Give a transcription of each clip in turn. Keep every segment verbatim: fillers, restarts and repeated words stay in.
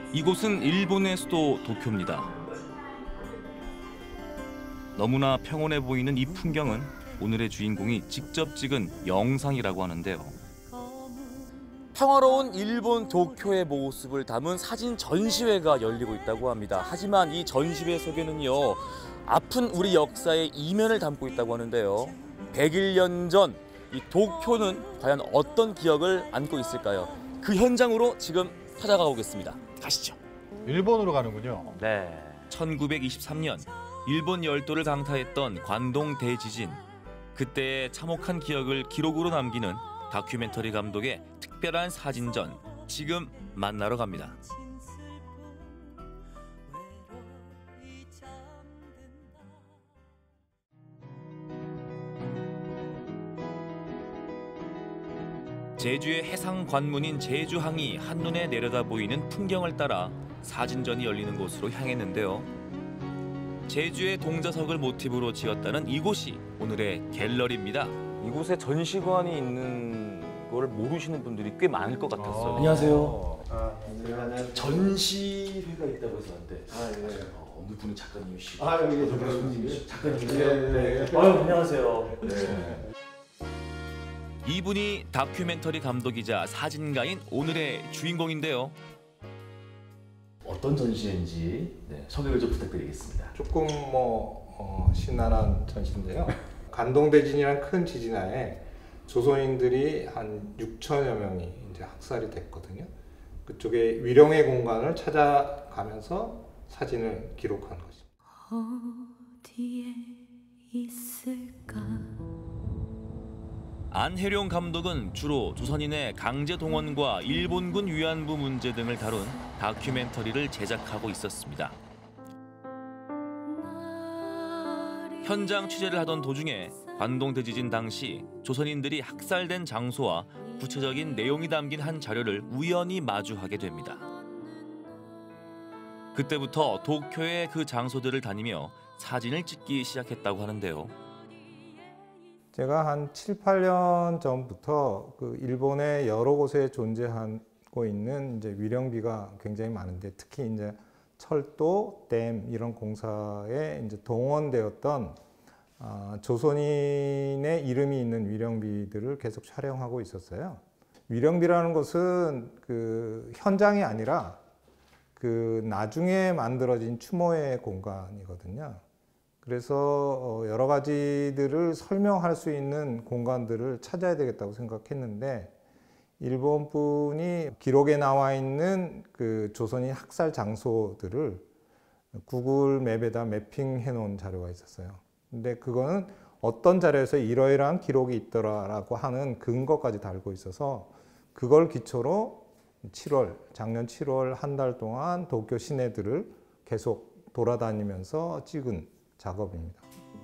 이곳은 일본의 수도 도쿄입니다. 너무나 평온해 보이는 이 풍경은 오늘의 주인공이 직접 찍은 영상이라고 하는데요. 평화로운 일본 도쿄의 모습을 담은 사진 전시회가 열리고 있다고 합니다. 하지만 이 전시회 속에는요, 아픈 우리 역사의 이면을 담고 있다고 하는데요. 백일 년 전 이 도쿄는 과연 어떤 기억을 안고 있을까요? 그 현장으로 지금 찾아가 보겠습니다. 가시죠. 일본으로 가는군요. 네. 천구백이십삼 년 일본 열도를 강타했던 관동 대지진. 그때의 참혹한 기억을 기록으로 남기는 다큐멘터리 감독의 특별한 사진전, 지금 만나러 갑니다. 제주의 해상 관문인 제주항이 한눈에 내려다 보이는 풍경을 따라 사진전이 열리는 곳으로 향했는데요. 제주의 동자석을 모티브로 지었다는 이곳이 오늘의 갤러리입니다. 이곳에 전시관이 있는 걸 모르시는 분들이 꽤 많을 것 같았어요. 아. 안녕하세요. 아, 안녕하세요. 전시회가 있다고 해서 왔는데 아, 네. 어, 어느 분이 작가님이시고 아, 여기 작가님이시죠? 작가님이세요? 네, 네, 네. 아유, 안녕하세요. 네. 이분이 다큐멘터리 감독이자 사진가인 오늘의 주인공인데요. 어떤 전시회인지 네, 소개를 좀 부탁드리겠습니다. 조금 뭐 어, 신랄한 전시인데요. 관동대진이라는 큰 지진하에 조선인들이 한 육천여 명이 이제 학살이 됐거든요. 그쪽에 위령의 공간을 찾아가면서 사진을 기록한 것입니다. 어디에 있을까? 안혜룡 감독은 주로 조선인의 강제 동원과 일본군 위안부 문제 등을 다룬 다큐멘터리를 제작하고 있었습니다. 현장 취재를 하던 도중에 관동 대지진 당시 조선인들이 학살된 장소와 구체적인 내용이 담긴 한 자료를 우연히 마주하게 됩니다. 그때부터 도쿄의 그 장소들을 다니며 사진을 찍기 시작했다고 하는데요. 제가 한 칠, 팔 년 전부터 그 일본의 여러 곳에 존재하고 있는 이제 위령비가 굉장히 많은데, 특히 이제 철도, 댐 이런 공사에 이제 동원되었던 아, 조선인의 이름이 있는 위령비들을 계속 촬영하고 있었어요. 위령비라는 것은 그 현장이 아니라 그 나중에 만들어진 추모의 공간이거든요. 그래서 여러 가지들을 설명할 수 있는 공간들을 찾아야 되겠다고 생각했는데, 일본 분이 기록에 나와 있는 그 조선인 학살 장소들을 구글 맵에다 매핑해 놓은 자료가 있었어요. 근데 그거는 어떤 자료에서 이러이러한 기록이 있더라라고 하는 근거까지 달고 있어서, 그걸 기초로 칠월, 작년 칠월 한 달 동안 도쿄 시내들을 계속 돌아다니면서 찍은 작업입니다.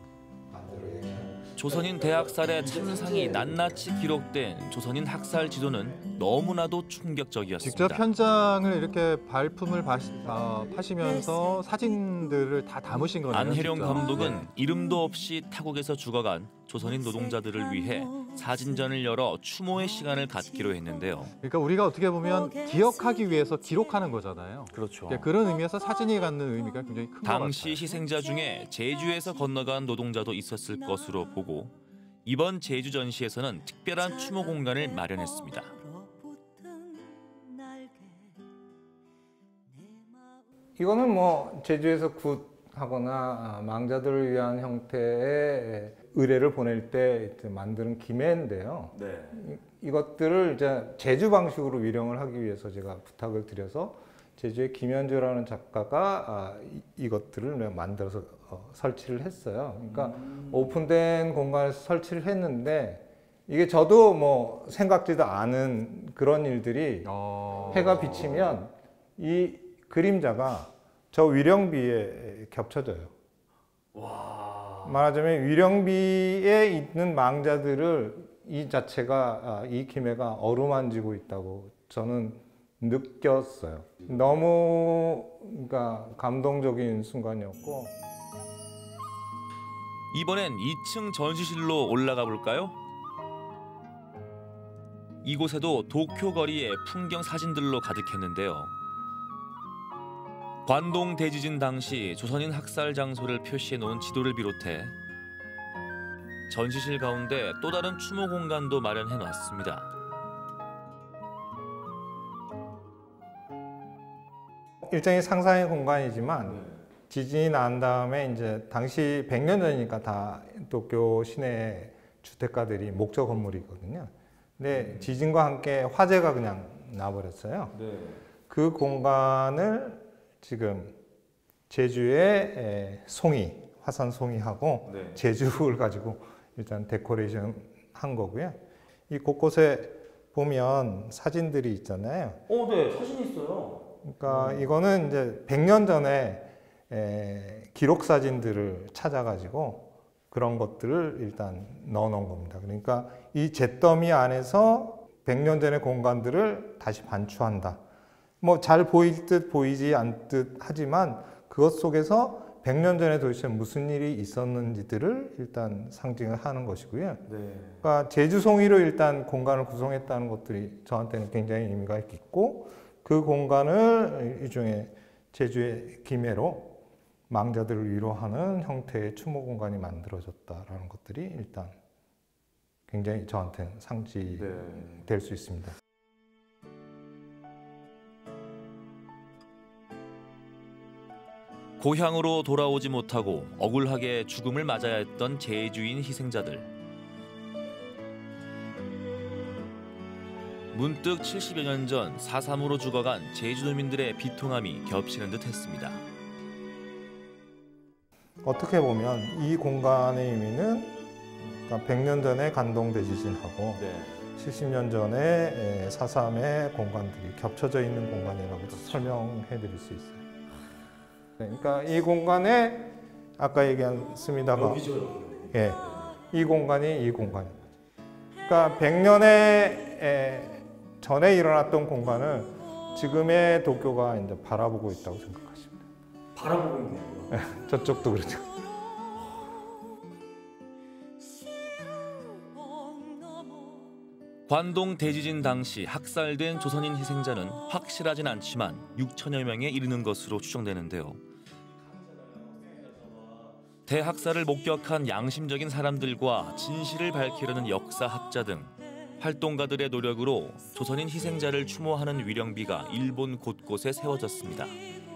조선인 대학살의 참상이 낱낱이 기록된 조선인 학살 지도는 너무나도 충격적이었습니다. 직접 현장을 이렇게 발품을 파시, 어, 파시면서 사진들을 다 담으신 거네요. 안혜룡 직접. 감독은 이름도 없이 타국에서 죽어간 조선인 노동자들을 위해 사진전을 열어 추모의 시간을 갖기로 했는데요. 그러니까 우리가 어떻게 보면 기억하기 위해서 기록하는 거잖아요. 그렇죠. 그러니까 그런 의미에서 사진이 갖는 의미가 굉장히 큰 것 같아요. 당시 희생자 중에 제주에서 건너간 노동자도 있었을 것으로 보고 이번 제주 전시에서는 특별한 추모 공간을 마련했습니다. 이거는 뭐 제주에서 굿하거나 망자들을 위한 형태의 의뢰를 보낼 때 만드는 기매인데요. 네. 이, 이것들을 이제 제주 방식으로 위령을 하기 위해서 제가 부탁을 드려서 제주의 김현주라는 작가가 아, 이, 이것들을 만들어서 어, 설치를 했어요. 그러니까 음. 오픈된 공간에서 설치를 했는데, 이게 저도 뭐 생각지도 않은 그런 일들이 어... 해가 비치면 이 그림자가 저 위령비에 겹쳐져요. 와. 말하자면 위령비에 있는 망자들을 이 자체가, 아, 이 기매가 어루만지고 있다고 저는 느꼈어요. 너무 그러니까 감동적인 순간이었고. 이번엔 이 층 전시실로 올라가 볼까요? 이곳에도 도쿄 거리의 풍경 사진들로 가득했는데요. 관동 대지진 당시 조선인 학살 장소를 표시해 놓은 지도를 비롯해 전시실 가운데 또 다른 추모 공간도 마련해 놨습니다. 일종의 상상의 공간이지만 지진이 난 다음에 이제 당시 백 년 전이니까 다 도쿄 시내 주택가들이 목조 건물이거든요. 근데 지진과 함께 화재가 그냥 나버렸어요. 네. 그 공간을 지금 제주의 송이, 화산 송이하고 네. 제주를 가지고 일단 데코레이션 한 거고요. 이 곳곳에 보면 사진들이 있잖아요. 어, 네, 사진 있어요. 그러니까 이거는 이제 백 년 전에 에, 기록 사진들을 찾아가지고 그런 것들을 일단 넣어 놓은 겁니다. 그러니까 이 잿더미 안에서 백 년 전의 공간들을 다시 반추한다. 뭐 잘 보일 듯 보이지 않 듯 하지만 그것 속에서 백 년 전에 도대체 무슨 일이 있었는지들을 일단 상징을 하는 것이고요. 네. 그러니까 제주송이로 일단 공간을 구성했다는 것들이 저한테는 굉장히 의미가 있고 그 공간을 일종의 제주의 기매로 망자들을 위로하는 형태의 추모 공간이 만들어졌다라는 것들이 일단 굉장히 저한테는 상징될 수 있습니다. 고향으로 돌아오지 못하고 억울하게 죽음을 맞아야 했던 제주인 희생자들. 문득 칠십여 년 전 사삼으로 죽어간 제주도민들의 비통함이 겹치는 듯했습니다. 어떻게 보면 이 공간의 의미는 그러니까 백 년 전에 관동 대지진하고 네. 칠십 년 전에 사삼의 공간들이 겹쳐져 있는 공간이라고 설명해 드릴 수 있어요. 그러니까 이 공간에 아까 얘기한 스미다가 예, 이 공간이 이 공간입니다. 그러니까 백 년에 전에 일어났던 공간을 지금의 도쿄가 이제 바라보고 있다고 생각하십니다. 바라보고 있는 거예요. 예, 저쪽도 그렇죠. 관동 대지진 당시 학살된 조선인 희생자는 확실하진 않지만 육천여 명에 이르는 것으로 추정되는데요. 대학살을 목격한 양심적인 사람들과 진실을 밝히려는 역사학자 등 활동가들의 노력으로 조선인 희생자를 추모하는 위령비가 일본 곳곳에 세워졌습니다.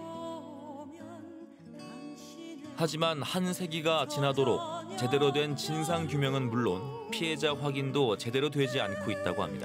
하지만 한 세기가 지나도록 제대로 된 진상 규명은 물론 피해자 확인도 제대로 되지 않고 있다고 합니다.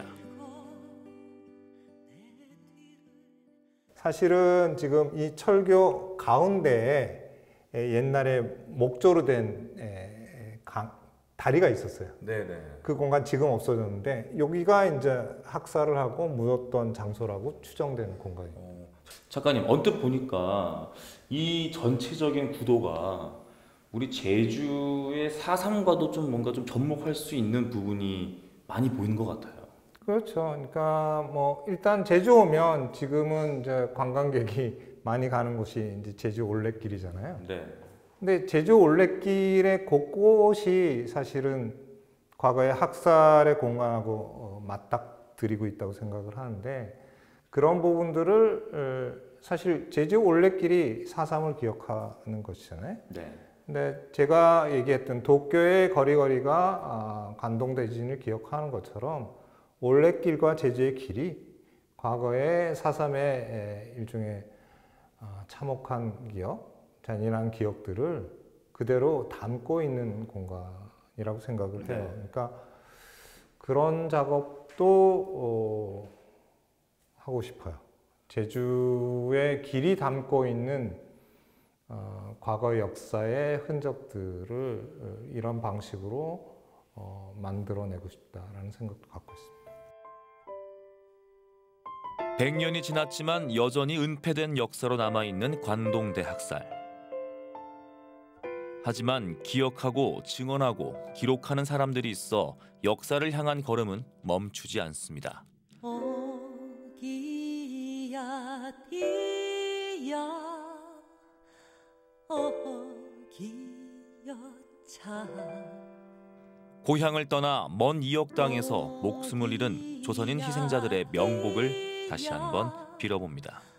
사실은 지금 이 철교 가운데에 옛날에 목조로 된 다리가 있었어요. 네네. 그 공간 지금 없어졌는데 여기가 이제 학살을 하고 묻었던 장소라고 추정되는 공간이에요. 어, 작가님 언뜻 보니까 이 전체적인 구도가 우리 제주의 사삼과도 좀 뭔가 좀 접목할 수 있는 부분이 많이 보이는 것 같아요. 그렇죠. 그러니까 뭐 일단 제주 오면 지금은 이제 관광객이 많이 가는 곳이 이제 제주 올레길이잖아요. 네. 근데 제주 올레길의 곳곳이 사실은 과거의 학살의 공간하고 맞닥뜨리고 있다고 생각을 하는데 그런 부분들을 사실 제주 올레길이 사삼을 기억하는 것이잖아요. 네. 근데 제가 얘기했던 도쿄의 거리거리가 관동 대지진을 기억하는 것처럼 올레길과 제주의 길이 과거의 사삼의 일종의 참혹한 기억, 잔인한 기억들을 그대로 담고 있는 공간이라고 생각을 해요. 네. 그러니까 그런 작업도 어, 하고 싶어요. 제주의 길이 담고 있는 어, 과거의 역사의 흔적들을 어, 이런 방식으로 어, 만들어내고 싶다라는 생각도 갖고 있습니다. 백 년이 지났지만 여전히 은폐된 역사로 남아있는 관동대 학살. 하지만 기억하고 증언하고 기록하는 사람들이 있어 역사를 향한 걸음은 멈추지 않습니다. 어기야 디야 어기여 차 고향을 떠나 먼 이역 땅에서 목숨을 잃은 조선인 희생자들의 명복을 다시 한번 빌어봅니다.